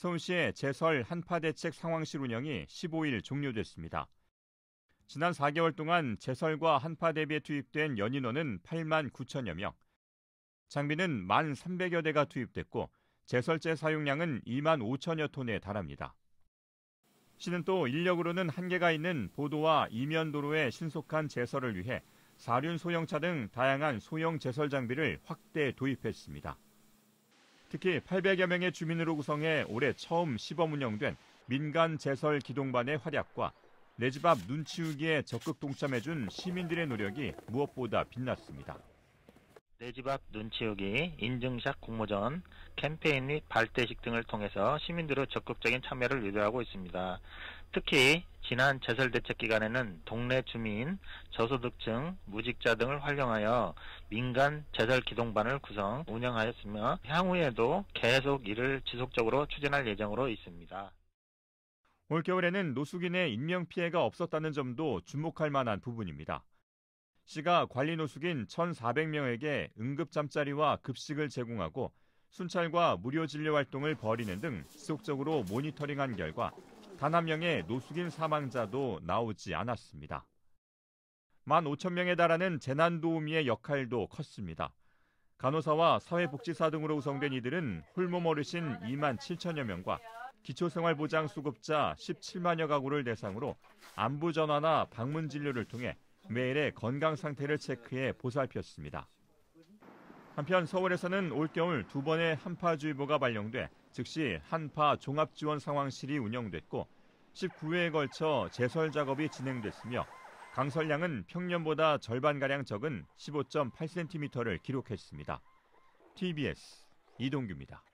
서울시의 제설 한파대책 상황실 운영이 15일 종료됐습니다. 지난 4개월 동안 제설과 한파 대비에 투입된 연인원은 8만 9천여 명, 장비는 1만 300여 대가 투입됐고 제설제 사용량은 2만 5천여 톤에 달합니다. 시는 또 인력으로는 한계가 있는 보도와 이면도로의 신속한 제설을 위해 사륜 소형차 등 다양한 소형 제설 장비를 확대 도입했습니다. 특히 800여 명의 주민으로 구성해 올해 처음 시범 운영된 민간 제설 기동반의 활약과 내 집 앞 눈치우기에 적극 동참해준 시민들의 노력이 무엇보다 빛났습니다. 내 집 앞 눈치우기, 인증샷 공모전, 캠페인 및 발대식 등을 통해서 시민들의 적극적인 참여를 유도하고 있습니다. 특히 지난 제설 대책 기간에는 동네 주민, 저소득층, 무직자 등을 활용하여 민간 제설 기동반을 구성, 운영하였으며 향후에도 계속 이를 지속적으로 추진할 예정으로 있습니다. 올겨울에는 노숙인의 인명피해가 없었다는 점도 주목할 만한 부분입니다. 시가 관리 노숙인 1,400명에게 응급잠자리와 급식을 제공하고 순찰과 무료 진료 활동을 벌이는 등 지속적으로 모니터링한 결과 단 한 명의 노숙인 사망자도 나오지 않았습니다. 15,000명에 달하는 재난도우미의 역할도 컸습니다. 간호사와 사회복지사 등으로 구성된 이들은 홀몸 어르신 2만 7천여 명과 기초생활보장 수급자 17만여 가구를 대상으로 안부 전화나 방문 진료를 통해 매일의 건강 상태를 체크해 보살폈습니다. 한편 서울에서는 올겨울 2번의 한파주의보가 발령돼 즉시 한파 종합지원 상황실이 운영됐고 19회에 걸쳐 제설 작업이 진행됐으며 강설량은 평년보다 절반가량 적은 15.8cm를 기록했습니다. TBS 이동규입니다.